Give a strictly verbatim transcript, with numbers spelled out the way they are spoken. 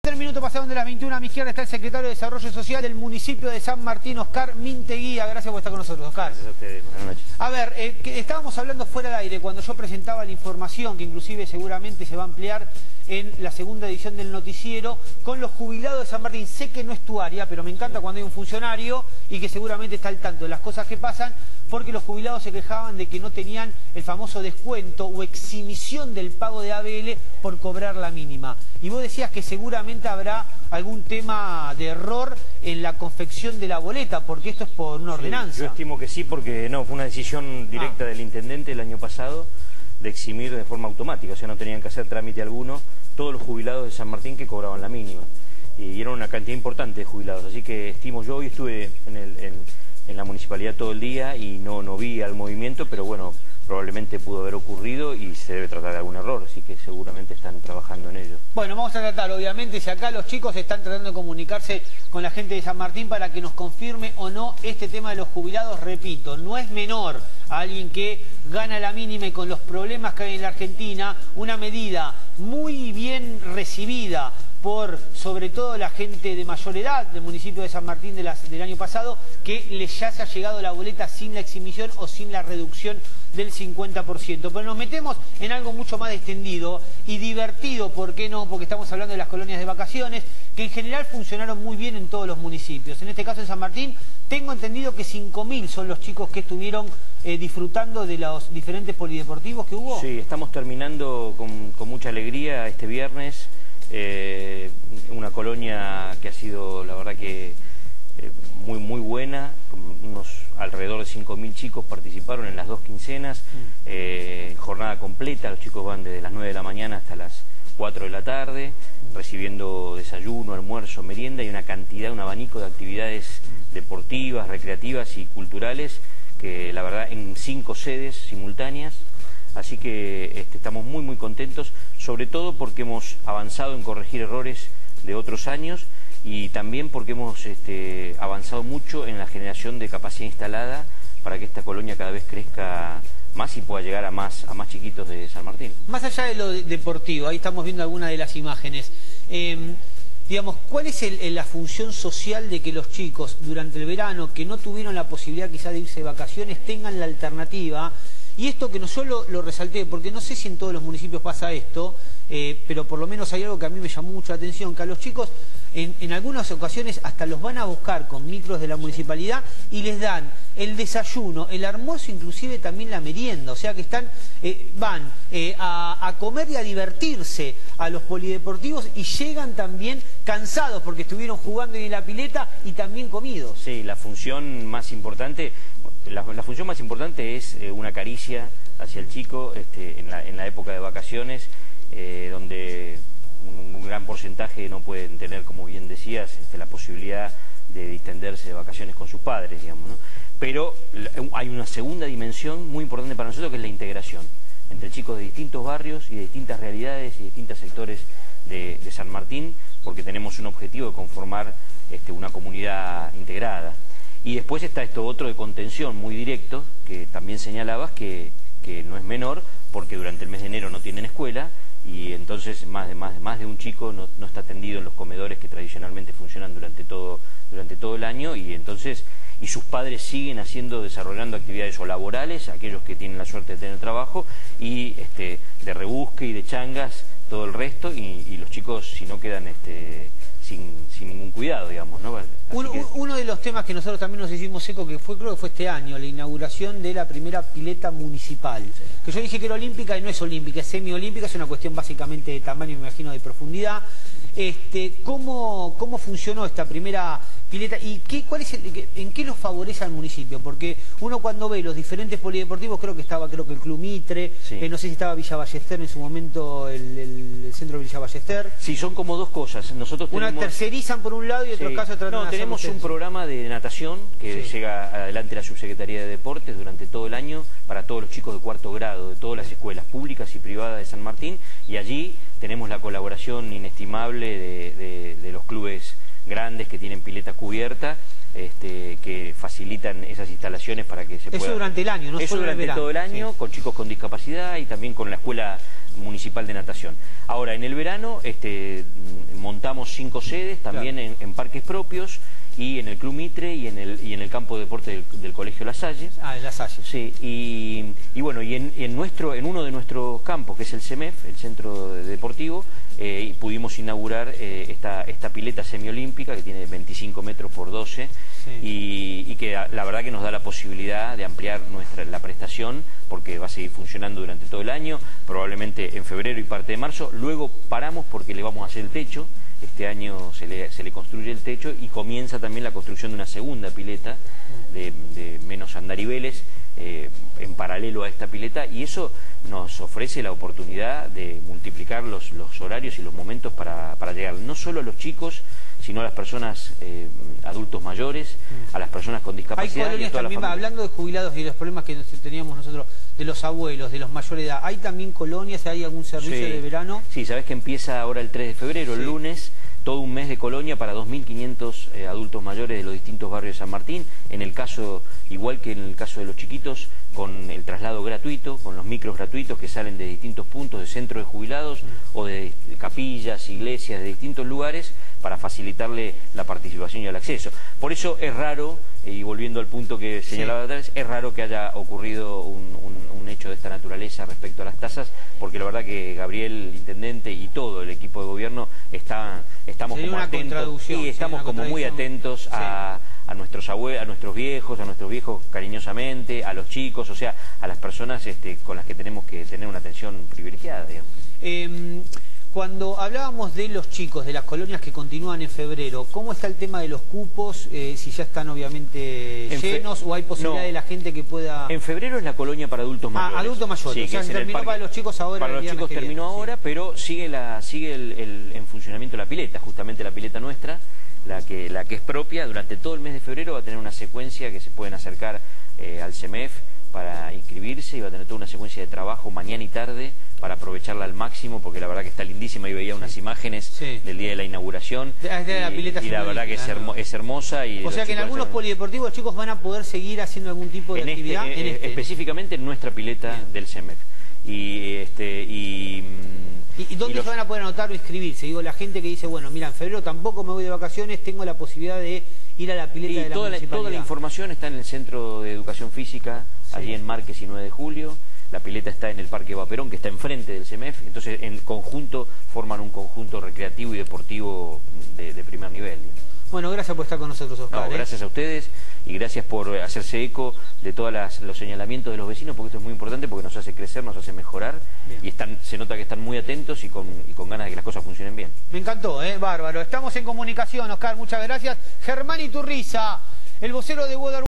Tres minutos pasaron de las veintiuna. A mi izquierda está el secretario de Desarrollo Social del municipio de San Martín, Oscar Minteguía. Gracias por estar con nosotros, Oscar. Gracias a ustedes. Buenas noches. A ver, eh, que estábamos hablando fuera del aire cuando yo presentaba la información, que inclusive seguramente se va a ampliar en la segunda edición del noticiero, con los jubilados de San Martín. Sé que no es tu área, pero me encanta cuando hay un funcionario y que seguramente está al tanto de las cosas que pasan, porque los jubilados se quejaban de que no tenían el famoso descuento o exhibición del pago de A B L por cobrar la mínima. Y vos decías que seguramente habrá algún tema de error en la confección de la boleta, porque esto es por una ordenanza. Sí, yo estimo que sí, porque no, fue una decisión directa ah. del intendente el año pasado de eximir de forma automática, o sea, no tenían que hacer trámite alguno todos los jubilados de San Martín que cobraban la mínima. Y era una cantidad importante de jubilados, así que estimo yo, y estuve en, el, en, en la municipalidad todo el día y no, no vi al movimiento, pero bueno, probablemente pudo haber ocurrido y se debe tratar de algún error, así que seguramente están trabajando en ello. Bueno, vamos a tratar, obviamente, si acá los chicos están tratando de comunicarse con la gente de San Martín para que nos confirme o no este tema de los jubilados. Repito, no es menor a alguien que gana la mínima y con los problemas que hay en la Argentina, una medida muy bien recibida por sobre todo la gente de mayor edad del municipio de San Martín de las, del año pasado, que les ya se ha llegado la boleta sin la exhibición o sin la reducción del cincuenta por ciento. Pero nos metemos en algo mucho más extendido y divertido, ¿por qué no? Porque estamos hablando de las colonias de vacaciones, que en general funcionaron muy bien en todos los municipios. En este caso en San Martín, tengo entendido que cinco mil son los chicos que estuvieron eh, disfrutando de los diferentes polideportivos que hubo. Sí, estamos terminando con, con mucha alegría este viernes. Eh, una colonia que ha sido, la verdad que eh, muy muy buena. Unos alrededor de cinco mil chicos participaron en las dos quincenas, eh, jornada completa. Los chicos van desde las nueve de la mañana hasta las cuatro de la tarde, recibiendo desayuno, almuerzo, merienda y una cantidad, un abanico de actividades deportivas, recreativas y culturales, que la verdad en cinco sedes simultáneas. Así que este, estamos muy muy contentos, sobre todo porque hemos avanzado en corregir errores de otros años y también porque hemos este, avanzado mucho en la generación de capacidad instalada para que esta colonia cada vez crezca más y pueda llegar a más, a más chiquitos de San Martín. Más allá de lo de deportivo, ahí estamos viendo algunas de las imágenes. Eh, digamos, ¿cuál es el, la función social de que los chicos durante el verano, que no tuvieron la posibilidad quizá de irse de vacaciones, tengan la alternativa? Y esto que no solo lo resalté, porque no sé si en todos los municipios pasa esto, eh, pero por lo menos hay algo que a mí me llamó mucho la atención, que a los chicos en, en algunas ocasiones hasta los van a buscar con micros de la municipalidad y les dan el desayuno, el almuerzo, inclusive también la merienda. O sea que están eh, van eh, a, a comer y a divertirse a los polideportivos y llegan también cansados porque estuvieron jugando en la pileta y también comidos. Sí, la función más importante... La, la función más importante es eh, una caricia hacia el chico este, en, la, en la época de vacaciones, eh, donde un, un gran porcentaje no pueden tener, como bien decías, este, la posibilidad de distenderse de vacaciones con sus padres, digamos, ¿no? Pero la, hay una segunda dimensión muy importante para nosotros, que es la integración entre chicos de distintos barrios y de distintas realidades y distintos sectores de, de San Martín, porque tenemos un objetivo de conformar este, una comunidad integrada. Y después está esto otro de contención muy directo, que también señalabas que, que no es menor, porque durante el mes de enero no tienen escuela y entonces más de, más, más de un chico no, no está atendido en los comedores que tradicionalmente funcionan durante todo, durante todo el año, y entonces y sus padres siguen haciendo, desarrollando actividades o laborales, aquellos que tienen la suerte de tener trabajo, y este, de rebusque y de changas todo el resto, y, y los chicos si no quedan... este Sin, sin ningún cuidado, digamos, ¿no? Uno, que... uno de los temas que nosotros también nos hicimos eco, que fue, creo que fue este año, la inauguración de la primera pileta municipal. Sí. Que yo dije que era olímpica y no es olímpica, es semiolímpica, es una cuestión básicamente de tamaño, me imagino, de profundidad. Este, ¿cómo, cómo funcionó esta primera pileta y qué, cuál es el, en qué los favorece al municipio? Porque uno cuando ve los diferentes polideportivos, creo que estaba creo que el Club Mitre, sí. eh, no sé si estaba Villa Ballester en su momento, el, el, el centro de Villa Ballester. Sí, son como dos cosas. Nosotros tenemos... Una tercerizan por un lado y en sí. otro caso tratan No, de tenemos un programa de natación que sí. llega adelante la Subsecretaría de Deportes durante todo el año para todos los chicos de cuarto grado de todas las escuelas públicas y privadas de San Martín, y allí tenemos la colaboración inestimable de, de, de los clubes grandes que tienen pileta cubierta, este, que facilitan esas instalaciones para que se pueda... Eso durante el año, no Eso solo durante el verano. todo el año, sí. Con chicos con discapacidad y también con la escuela Municipal de Natación. Ahora, en el verano este, montamos cinco sedes, también claro. en, en parques propios, y en el Club Mitre y en el, y en el campo de deporte del, del Colegio La Salle. Ah, en La Salle. Sí, y, y bueno, y en, en, nuestro, en uno de nuestros campos, que es el C E M E F, el Centro Deportivo, eh, pudimos inaugurar eh, esta, esta pileta semiolímpica que tiene veinticinco metros por doce, sí. y, y que la verdad que nos da la posibilidad de ampliar nuestra, la prestación, porque va a seguir funcionando durante todo el año, probablemente en febrero y parte de marzo. Luego paramos porque le vamos a hacer el techo. Este año se le, se le construye el techo y comienza también la construcción de una segunda pileta de, de menos andariveles eh, en paralelo a esta pileta, y eso nos ofrece la oportunidad de multiplicar los, los horarios y los momentos para, para llegar no solo a los chicos, sino a las personas eh, adultos mayores, a las personas con discapacidad. Hay colonias y a también, hablando de jubilados y de los problemas que teníamos nosotros, de los abuelos, de los mayores de edad, ¿hay también colonias, hay algún servicio sí. de verano? Sí, sabés que empieza ahora el tres de febrero, sí. el lunes, todo un mes de colonia para dos mil quinientos eh, adultos mayores de los distintos barrios de San Martín. En el caso, igual que en el caso de los chiquitos, con el traslado gratuito, con los micros gratuitos que salen de distintos puntos, de centros de jubilados, mm. o de, de capillas, iglesias, de distintos lugares, para facilitarle la participación y el acceso. Por eso es raro, eh, y volviendo al punto que señalaba sí. atrás, es raro que haya ocurrido un, un, un hecho de esta naturaleza respecto a las tasas, porque la verdad que Gabriel, intendente, y todo el equipo de gobierno está, estamos Sería como atentos, y estamos como muy atentos sí. a, a nuestros abuelos, a nuestros viejos, a nuestros viejos cariñosamente, a los chicos, o sea, a las personas este, con las que tenemos que tener una atención privilegiada, digamos. Eh... Cuando hablábamos de los chicos, de las colonias que continúan en febrero, ¿cómo está el tema de los cupos? Eh, si ya están obviamente en llenos o hay posibilidad no. de la gente que pueda... En febrero es la colonia para adultos mayores. Ah, adultos mayores. Sí, o sea, se terminó para los chicos ahora. Para los chicos terminó ahora, sí. pero sigue, la, sigue el, el, en funcionamiento la pileta, justamente la pileta nuestra, la que, la que es propia. Durante todo el mes de febrero va a tener una secuencia que se pueden acercar eh, al C E M E F para inscribirse, y va a tener toda una secuencia de trabajo mañana y tarde para aprovecharla al máximo, porque la verdad que está lindísima, y veía unas imágenes sí. del día de la inauguración, de, de la y, pileta y la verdad que es, hermo, es hermosa. Y o sea que en algunos hacer... polideportivos los chicos van a poder seguir haciendo algún tipo de en actividad este, en eh, este. Específicamente en nuestra pileta Bien. del C E M E F. Y, este, y, ¿Y, y dónde y los... se van a poder anotar o inscribirse? Digo, la gente que dice, bueno, mira, en febrero tampoco me voy de vacaciones, tengo la posibilidad de ir a la pileta y de la toda municipalidad. La, toda la información está en el Centro de Educación Física, sí. allí en Márquez y nueve de julio. La pileta está en el Parque Vaperón, que está enfrente del C E M E F. Entonces, en conjunto, forman un conjunto recreativo y deportivo de, de primer nivel. Bueno, gracias por estar con nosotros, Oscar. No, ¿eh? Gracias a ustedes, y gracias por hacerse eco de todos los señalamientos de los vecinos, porque esto es muy importante, porque nos hace crecer, nos hace mejorar, bien. y están, se nota que están muy atentos y con, y con ganas de que las cosas funcionen bien. Me encantó, ¿eh? Bárbaro. Estamos en comunicación, Oscar, muchas gracias. Germán Iturriza, el vocero de Water